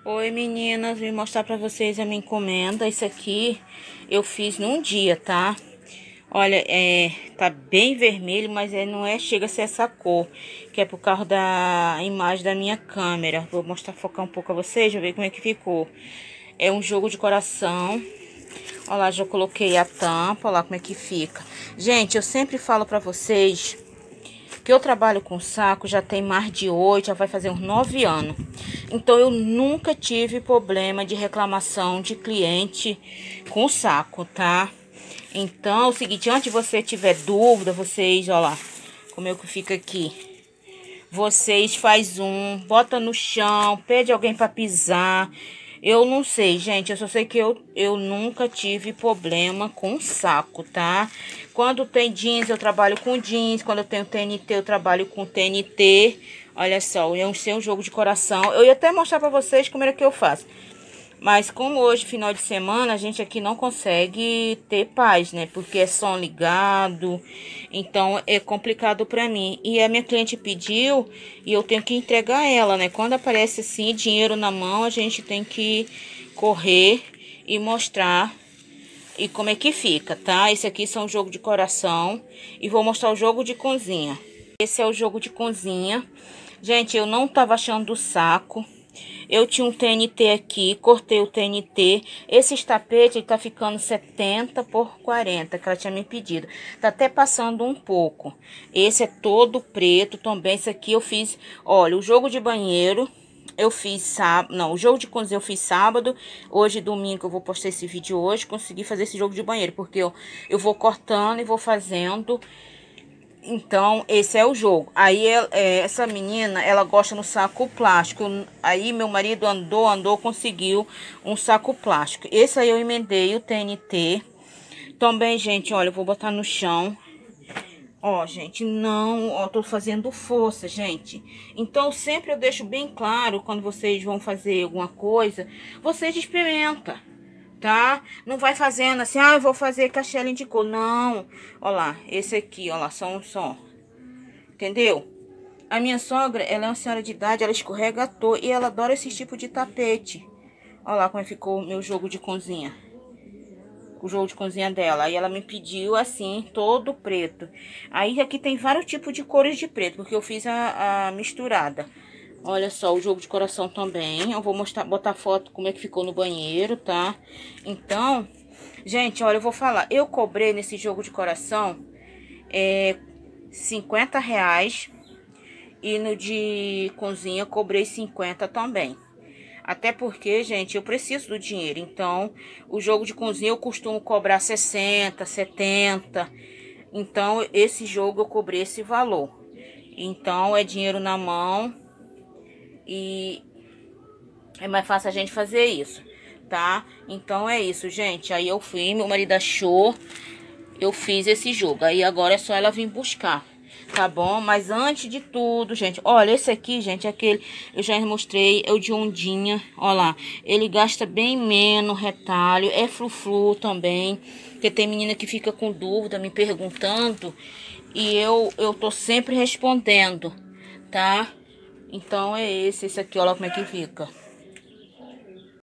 Oi meninas, vim mostrar pra vocês a minha encomenda. Isso aqui eu fiz num dia, tá? Olha, tá bem vermelho, mas não chega a ser essa cor, que é por causa da imagem da minha câmera. Vou mostrar, focar um pouco a vocês, já ver como é que ficou. É um jogo de coração. Olha lá, já coloquei a tampa, olha lá como é que fica. Gente, eu sempre falo pra vocês que eu trabalho com saco já tem mais de 8, já vai fazer uns 9 anos. Então eu nunca tive problema de reclamação de cliente com saco, tá? Então é o seguinte, antes de você tiver dúvida, vocês, ó lá, como é que fica aqui. Vocês faz bota no chão, pede alguém para pisar. Eu não sei, gente, eu só sei que eu nunca tive problema com saco, tá? Quando tem jeans, eu trabalho com jeans. Quando eu tenho TNT, eu trabalho com TNT. Olha só, eu sei um jogo de coração. Eu ia até mostrar pra vocês como era que eu faço. Mas como hoje, final de semana, a gente aqui não consegue ter paz, né? Porque é som ligado, então é complicado pra mim. E a minha cliente pediu e eu tenho que entregar ela, né? Quando aparece assim, dinheiro na mão, a gente tem que correr e mostrar e como é que fica, tá? Esse aqui são o jogo de coração e vou mostrar o jogo de cozinha. Esse é o jogo de cozinha. Gente, eu não tava achando o saco. Eu tinha um TNT aqui, cortei o TNT. Esse tapete tá ficando 70 por 40, que ela tinha me pedido. Tá até passando um pouco. Esse é todo preto também. Esse aqui eu fiz, olha, o jogo de banheiro eu fiz sábado, não, o jogo de cozinha eu fiz sábado. Hoje, domingo, eu vou postar esse vídeo hoje. Consegui fazer esse jogo de banheiro, porque eu vou cortando e vou fazendo. Então, esse é o jogo. Aí, essa menina, ela gosta no saco plástico. Aí, meu marido andou, conseguiu um saco plástico. Esse aí eu emendei o TNT. Também, gente, olha, eu vou botar no chão. Ó, gente, não, ó, tô fazendo força, gente. Então, sempre eu deixo bem claro, quando vocês vão fazer alguma coisa, vocês experimentam. Tá? Não vai fazendo assim, eu vou fazer que a Shelly indicou. Não. Ó lá, esse aqui, ó lá, só. Entendeu? A minha sogra, ela é uma senhora de idade, ela escorrega à toa e ela adora esse tipo de tapete. Ó lá como ficou o meu jogo de cozinha. O jogo de cozinha dela. Aí ela me pediu assim, todo preto. Aí aqui tem vários tipos de cores de preto, porque eu fiz a misturada. Olha só, o jogo de coração também. Eu vou botar foto como é que ficou no banheiro, tá? Então, gente, olha, eu vou falar. Eu cobrei nesse jogo de coração 50 reais. E no de cozinha eu cobrei 50 também. Até porque, gente, eu preciso do dinheiro. Então, o jogo de cozinha eu costumo cobrar 60, 70. Então, esse jogo eu cobrei esse valor. Então, é dinheiro na mão. E é mais fácil a gente fazer isso, tá? Então é isso, gente. Aí eu fui, meu marido achou, eu fiz esse jogo. Aí agora é só ela vir buscar, tá bom? Mas antes de tudo, gente, olha, esse aqui, gente, é aquele, eu já mostrei, é o de ondinha, ó lá. Ele gasta bem menos retalho, é frufru também, porque tem menina que fica com dúvida, me perguntando, e eu tô sempre respondendo, tá? Então é esse aqui, olha como é que fica.